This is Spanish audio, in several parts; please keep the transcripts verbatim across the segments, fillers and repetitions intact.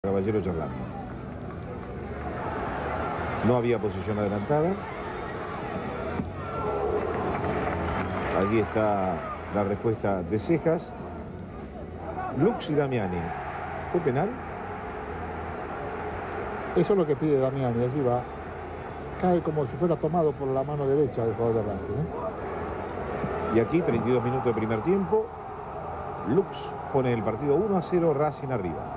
Caballero charlando. No había posición adelantada. Allí está la respuesta de Cejas. Lux y Damiani. ¿Fue penal? Eso es lo que pide Damiani. Allí va. Cae como si fuera tomado por la mano derecha del jugador de Racing, ¿eh? Y aquí, treinta y dos minutos de primer tiempo. Lux pone el partido uno a cero, Racing arriba.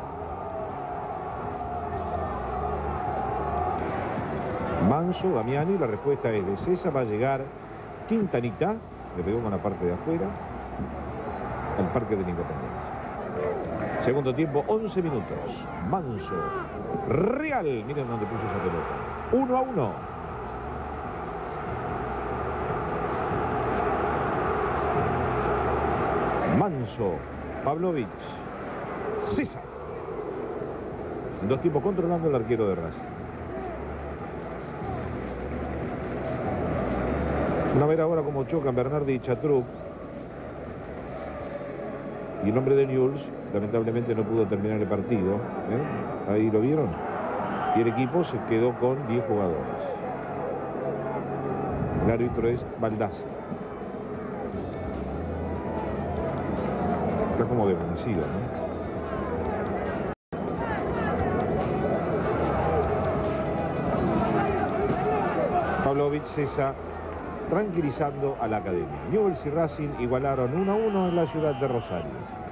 Manso, Damiani, la respuesta es de César, va a llegar Quintanita, le pegó con la parte de afuera, al Parque de la Independencia. Segundo tiempo, once minutos, Manso, Real, miren dónde puso esa pelota, uno a uno. Manso, Pavlovich, César. Dos tiempos controlando el arquero de Racing. A ver ahora cómo chocan Bernardi y Chatruc. Y el hombre de Newell's lamentablemente no pudo terminar el partido, ¿eh? Ahí lo vieron. Y el equipo se quedó con diez jugadores. El árbitro es Baldassar. Está como defensivo, ¿no? Pavlovich, César, tranquilizando a la academia. Newell's y Racing igualaron uno a uno en la ciudad de Rosario.